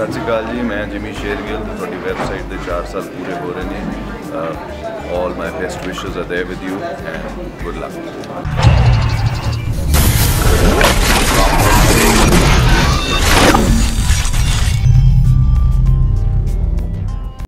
सत श्री अकाल जी, मैं जिमी शेरगिल थोड़ी वैबसाइट के 4 साल पूरे हो रहे हैं। All my best wishes are there with you and good luck.